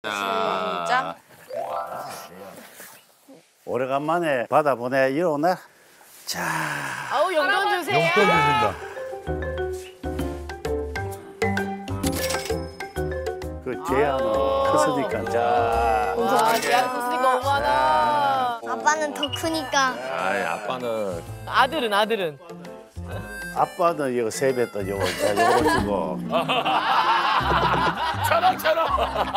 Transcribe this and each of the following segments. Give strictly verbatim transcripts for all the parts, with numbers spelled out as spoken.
시작. 오래간만에 바다 보내 이러네. 자. 아우 용돈 주세요. 용돈 주신다. 그 제안은 크으니까 자. 와, 제안 컸으니까 너무하다. 아빠는 더 크니까. 아이 아빠는 아들은 아들은. 아빠는 이거 세배 또 요거 자 요거 주고. 천원 천원.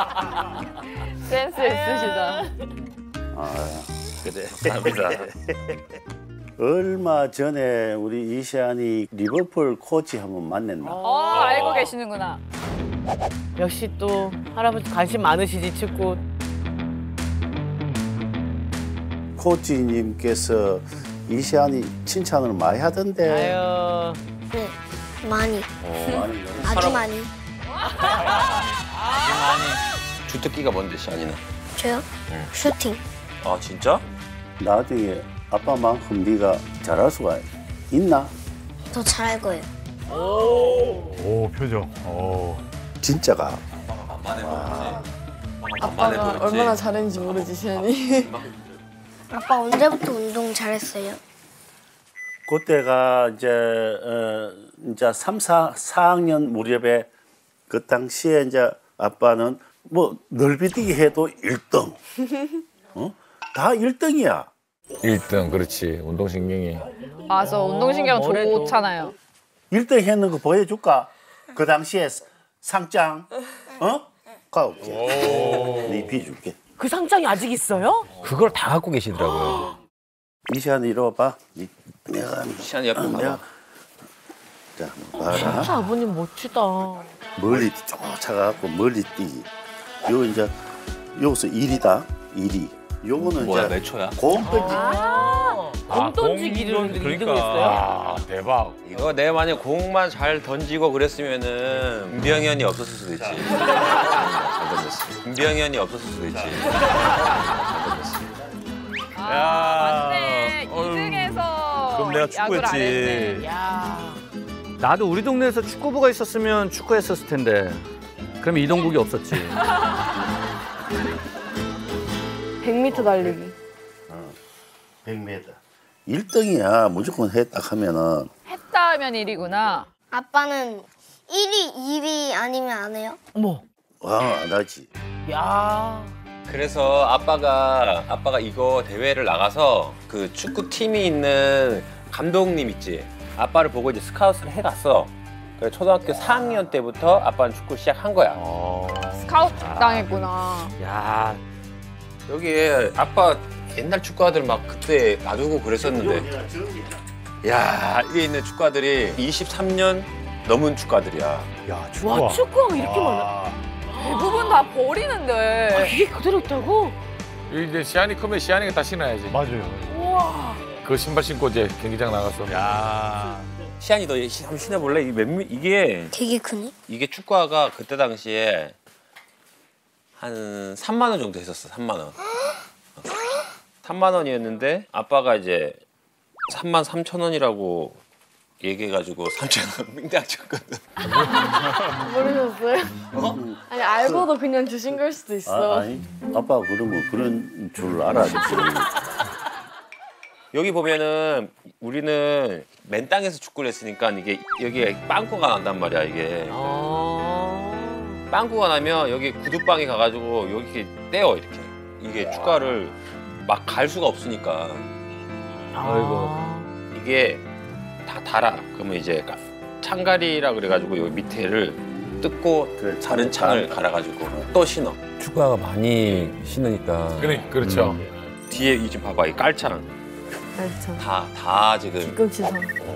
센스 있으시다. 아 그래. 감사합니다. 얼마 전에 우리 이시안이 리버풀 코치 한번 만났나? 어, 알고 계시는구나. 역시 또 할아버지 관심 많으시지 축구. 코치님께서 이시안이 칭찬을 많이 하던데. 아유. 네, 많이. 어, 많이 아주 많이. 아주 많이. 주특기가 뭔데 시안이는? 저요? 응. 슈팅. 아 진짜? 나중에 아빠만큼 네가 잘할 수가 있나? 더 잘할 거예요. 오 표정. 오. 진짜가. 아빠가 얼마나 잘했는지 모르지, 시안이. 아빠 언제부터 운동 잘했어요? 그때가 이제 어 이제 삼, 사, 사 학년 무렵에 그 당시에 이제 아빠는 뭐 넓이뛰기 해도 일 등. 어? 다 일 등이야. 일 등 그렇지 운동신경이. 맞아, 운동신경 뭐래도. 좋잖아요. 일 등 했는 거 보여줄까? 그 당시에 상장. 어? 가올게. 네 비줄게. 그 상장이 아직 있어요? 그걸 다 갖고 계시더라고요. 이시안이 이리 와봐. 이- 내가 시안이 옆에 내가 봐봐. 자 봐라. 진짜 아버님 멋지다. 멀리 쫓아가고 멀리 뛰기. 요 이제 여기서 일이다. 일이. 요거는 뭐야 이제 몇 초야? 공 던지. 아, 공 던지기를 일 등 그러니까. 했어요? 아 대박. 이거 내가 만약 공만 잘 던지고 그랬으면은 김병현이 없었을 수도 있지. 잘 던졌어. 김병현이 없었을 수도 있지. 잘 던졌어. 아, 맞네. 어휴. 이 등에서 그럼 내가 야구를 안 축구했지. 했네. 야. 나도 우리 동네에서 축구부가 있었으면 축구했었을 텐데. 그럼 이동국이 없었지. 백 미터 달리기. 백 미터. 일 등이야. 무조건 했다 하면은. 했다 하면 일이구나. 아빠는 일 위, 이 위 아니면 안 해요? 어머. 와, 안 하지. 야. 그래서 아빠가 아빠가 이거 대회를 나가서 그 축구 팀이 있는 감독님 있지. 아빠를 보고 이제 스카웃을 해갔어. 그래 초등학교 사 학년 때부터 아빠는 축구 시작한 거야. 스카우트 당했구나. 야, 여기에 아빠 옛날 축구화들 막 그때 놔두고 그랬었는데. 야 여기 있는 축구화들이 이십삼 년 넘은 축구화들이야. 야 축구. 와, 축구가 이렇게 많아. 대부분 다 버리는데. 아, 이게 그대로 있다고? 이제 시안이 크면 시안이가 다 신어야지. 맞아요. 우와. 그 신발 신고 이제 경기장 나가서. 야. 시안이 너 한번 신어볼래? 이게 몇 미, 이게 되게 크네. 이게 축구화가 그때 당시에 한 삼만 원 정도 했었어. 삼만 원. 삼만 원이었는데 아빠가 이제 삼만 삼천 원이라고 얘기해가지고 삼천 원 빙당 쳤거든. 모르셨어요? 아니, 알고도 그냥 주신 걸 수도 있어. 아, 아니. 아빠가 그러면 그런 줄 알았지. 여기 보면은 우리는 맨 땅에서 축구를 했으니까 이게 여기에 빵꾸가 난단 말이야 이게. 어. 빵꾸가 나면 여기 구두방에 가가지고 여기 이렇게 떼어 이렇게. 이게 축구화를 막 갈 수가 없으니까. 아이고. 이게 다 달아. 그러면 이제 창가리라 그래가지고 여기 밑에를 뜯고 그래, 다른 창을 갈아가지고 또 신어. 축구화가 많이 신으니까. 그래, 그렇죠. 뒤에 이 좀 봐봐 이 깔창 알죠. 다 다 지금. 뒤꿈치선.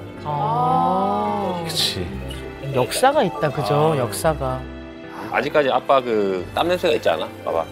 아. 그렇지. 역사가 있다, 그죠? 역사가. 아직까지 아빠 그 땀 냄새가 있지 않아? 봐봐.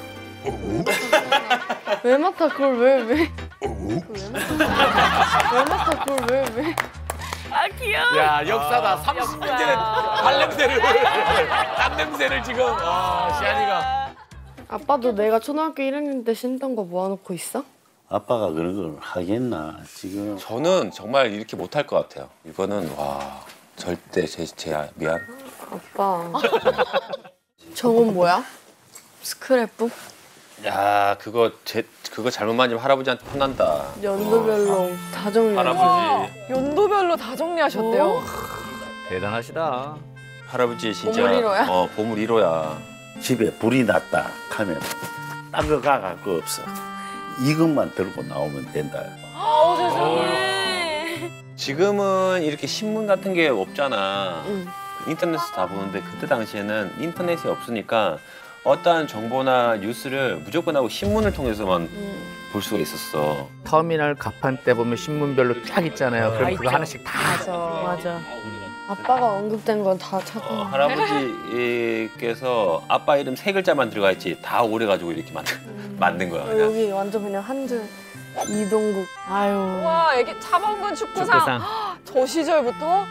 왜 맡아, 그걸 왜, 왜? 그걸 왜 맡아? 왜 맡아, 그걸 왜, 왜? 아, 귀여워. 야 역사다. 삼십 년 전에 발 냄새를 땀 냄새를 지금 와 시안이가. 아빠도 내가 초등학교 일 학년 때 신던 거 모아놓고 있어? 아빠가 그런 걸 하겠나 지금. 저는 정말 이렇게 못할 것 같아요. 이거는 와 절대 제, 제 미안. 아빠. 저건 뭐야? 스크랩북? 야 그거 제 그거 잘못 만지면 할아버지한테 혼난다. 연도별로 다 정리하셨어요. 할아버지 연도별로 다 정리하셨대요. 대단하시다. 할아버지 진짜 보물 일 호야? 어 보물 일 호야. 집에 불이 났다 하면 딴 거 가갈 거 없어. 이것만 들고 나오면 된다. 어, 세상에. 지금은 이렇게 신문 같은 게 없잖아. 응. 인터넷에서 다 보는데 그때 당시에는 인터넷이 없으니까 어떠한 정보나 뉴스를 무조건 하고 신문을 통해서만 음. 볼 수가 있었어. 터미널 가판 때 보면 신문별로 쫙 있잖아요. 그럼 그거 있죠. 하나씩 다. 맞아. 맞아. 아빠가 언급된 건 다 찾아. 어, 할아버지께서 아빠 이름 세 글자만 들어가 있지 다 오래가지고 이렇게 만든, 만든 거야. 어, 그냥. 여기 완전 그냥 한 줄. 이동국. 아유. 와, 애기 차범근 축구상. 축구상. 저 시절부터?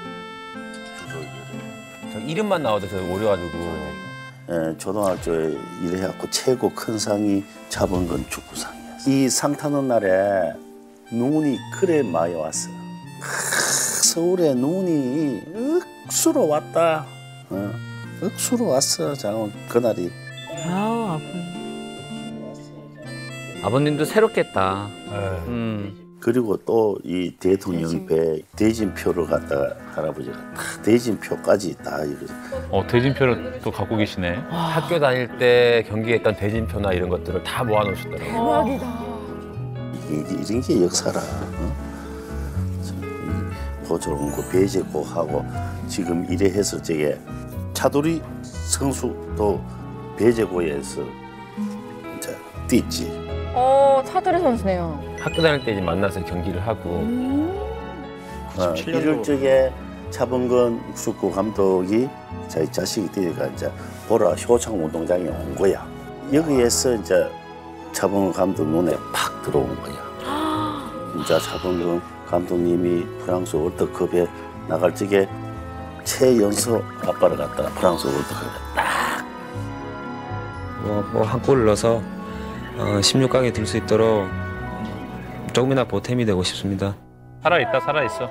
저 이름만 나와도 저 오래가지고. 에, 초등학교에 일해갖고 최고 큰 상이 차범근 축구상이었어. 이 상 타는 날에 눈이 그래 많이 왔어. 하, 서울에 눈이 억수로 왔다. 어, 억수로 왔어. 장원 그날이. 아우 아픈. 아버님도 새롭겠다. 네. 음. 그리고 또 이 대통령 배 대진표를 갖다가 할아버지가 다 대진표까지 다 이거. 어, 대진표를 또 갖고 계시네. 학교 다닐 때 경기했던 대진표나 이런 것들을 다 모아놓으셨더라고. 대박이다. 이게 이런 게 역사라. 어? 고저런 거 배제고 하고 지금 이래 해서 저게 차돌이 선수도 배제고에서 이제 뛰지. 어, 차두리 선수네요. 학교 다닐 때 이제 만나서 경기를 하고. 어, 이럴 적에 차범근 축구 감독이 자기 자식이 뛰니까 이제 보라 효창 운동장에 온 거야. 여기에서 이제 차범근 감독 눈에 팍 들어온 거야. 진짜 차범근 감독님이 프랑스 월드컵에 나갈 적에 최연소 아빠를 갖다가 프랑스 월드컵에 딱. 뭐, 뭐 한 골을 넣어서 어, 십육 강에 들 수 있도록 조금이나 보탬이 되고 싶습니다. 살아있다, 살아있어.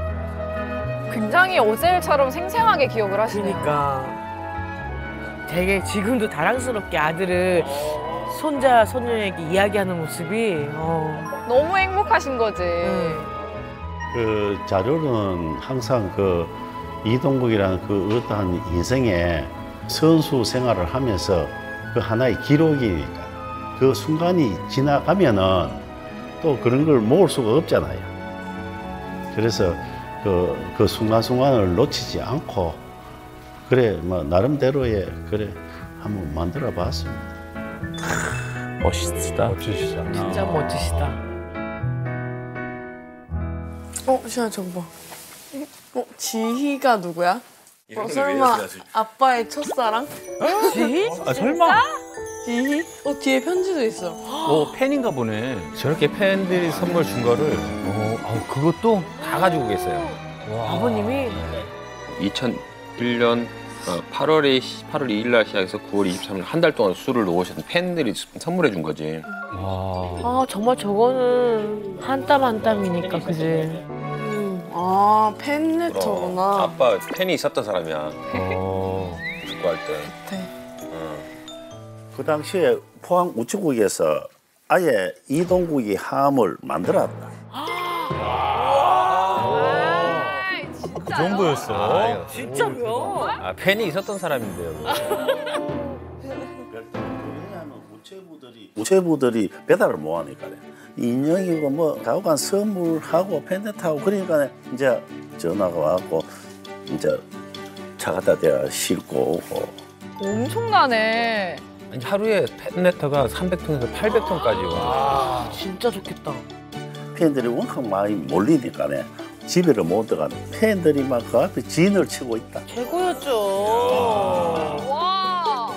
굉장히 어제 일처럼 생생하게 기억을 하시네요. 그러니까 되게 지금도 자랑스럽게 아들을 손자 손녀에게 이야기하는 모습이 어. 너무 행복하신 거지. 응. 그 자료는 항상 그 이동국이라는 그 어떠한 인생의 선수 생활을 하면서 그 하나의 기록이니까 그 순간이 지나가면은 또 그런 걸 모을 수가 없잖아요. 그래서 그, 그 순간순간을 놓치지 않고 그래 뭐 나름대로의 그래 한번 만들어 봤습니다. 멋있다. 멋지시다. 진짜 멋지시다. 어, 시아 저거 봐. 어, 지희가 누구야? 어, 설마 아빠의 첫사랑? 지희? 아, 설마? 지희? 어, 뒤에 편지도 있어. 오, 팬인가 보네. 저렇게 팬들이 선물 준 거를 어, 아우, 그것도? 다 가지고 계세요. 아버님이 이천일 년 팔월에 팔월 이 일 날 시작해서 구월 이십삼 일 한 달 동안 술을 놓으셨던 팬들이 선물해 준 거지. 아 정말 저거는 한 땀 한 땀이니까 그지. 음, 아, 팬레터구나. 아빠 팬이 있었던 사람이야. 어. 축구할 때. 네. 어. 그 당시에 포항 우체국에서 아예 이동국이 함을 만들었다. 그 정도였어. 진짜로요? 아 팬이 있었던 사람인데요. 왜냐하면 우체부들이 우체부들이 배달을 못 하니까 인형이고 뭐 가오간 선물하고 팬데타고 그러니까 이제 전화가 와갖고 이제 차 갖다 대야 싣고 오고. 엄청나네. 아니, 하루에 팬레터가 삼백 톤에서 팔백 톤까지 와. 아 진짜 좋겠다. 팬들이 워낙 많이 몰리니까네 집에를 못 들어가는 팬들이 막 그 앞에 진을 치고 있다. 최고였죠. 와.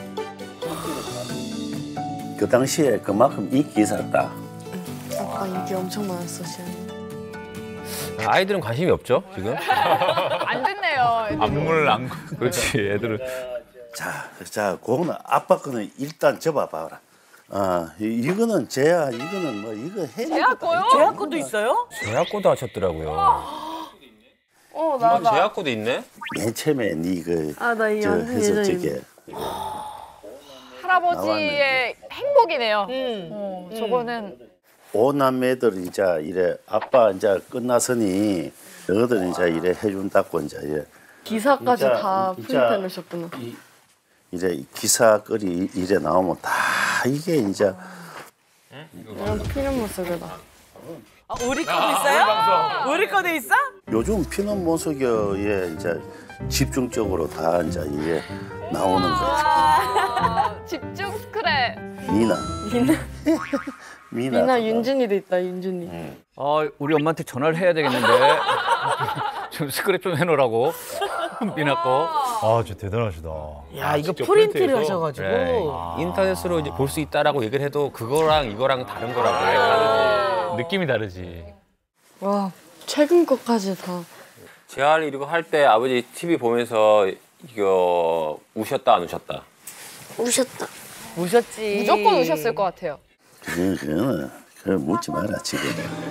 그 당시에 그만큼 인기 있었다. 아빠 인기 엄청 많았어, 시아. 아이들은 관심이 없죠 지금? 안 듣네요. 애들이. 안물 안 그렇지, 애들은. 자, 자, 그거는 아빠 거는 일단 접어봐라. 아, 이- 이거는 제야, 이거는 뭐 이거 해. 제약거요? 제약권도 있어요? 제약고도 하셨더라고요. 어, 아, 나다. 제약고도 있네? 맨 처음에 니그 아, 나 이 저 완전 해서 예전에. 저게 할아버지의 행복이네요. 음. 어, 저거는 오남매들 이제 이래 아빠 이제 끝났으니 너희들 이제 이래 해준다고 이제 이래 기사까지 진짜, 다 진짜 프린트해 놓으셨구나. 이, 이래 기사 글이 이래 나오면 다 이게 이제 이런 피는 모습이다. 아, 우리 거도 있어요? 우리 거도 있어? 요즘 피는 모습에 이제 집중적으로 다 이제 이게 나오는 거야. 아, 집중 스크랩. 미나. 미나. 미나. 미나 윤준이도 있다, 윤준이. 어, 우리 엄마한테 전화를 해야 되겠는데. 좀 스크랩 좀 해놓으라고. 미나 거. 아, 진짜 대단하시다. 야, 이거 직접 프린트를 프린트해서? 하셔가지고. 네. 인터넷으로 이제 볼 수 있다라고 얘기를 해도 그거랑 이거랑 다른 거라고. 느낌이 다르지. 와, 최근 것까지 다. 재활 이거 할 때 아버지 티비 보면서 이거 우셨다 안 우셨다? 우셨다. 우셨지. 무조건 우셨을 것 같아요. 그, 그거는 그걸 묻지 마라 지금.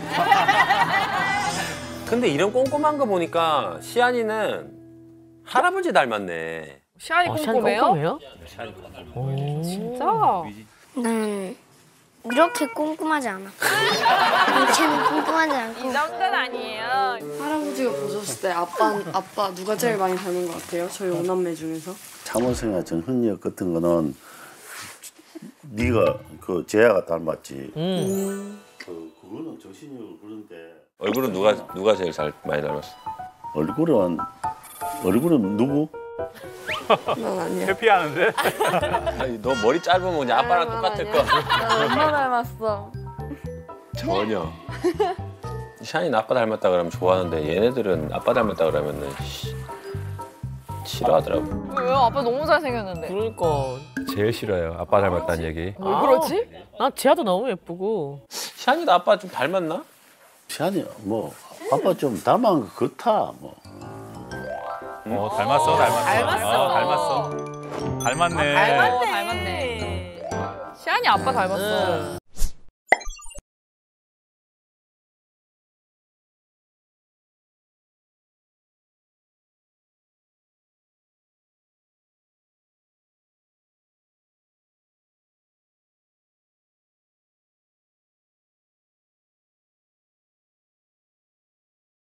근데 이런 꼼꼼한 거 보니까 시안이는 할아버지 닮았네. 시안이 아, 시안이 꼼꼼해요? 꼼꼼해요? 진짜? 나는 이렇게 꼼꼼하지 않아. 쟤는 꼼꼼하지 않고. 이 정도는 아니에요. 할아버지가 보셨을 때 아빠, 아빠 누가 제일 많이 닮은 것 같아요? 저희 오남매 중에서? 참원성이나 정훈역 같은 거는 네가 그 재야가 닮았지. 음. 그 그거는 정신력을 그런데 얼굴은 누가 누가 제일 잘 많이 닮았어? 얼굴은 얼굴은 누구? 난 아니야. 회피하는데? 아니 너 머리 짧으면 그냥 아빠랑 똑같을 거. 난 엄마 닮았어. 전혀. 시안이는 아빠 닮았다 그러면 좋아하는데 얘네들은 아빠 닮았다 그러면은 씨, 싫어하더라고. 왜요? 아빠 너무 잘생겼는데. 그러니까. 제일 싫어요. 아빠 닮았다는 얘기. 왜 그러지? 난 지아도 너무 예쁘고. 시안이도 아빠 좀 닮았나? 시안이 뭐 아빠 좀 닮은 거 같아 뭐. 어, 닮았어, 닮았어. 닮았어. 어, 닮았어. 닮았네. 닮았네. 닮았네. 시안이 아빠 닮았어.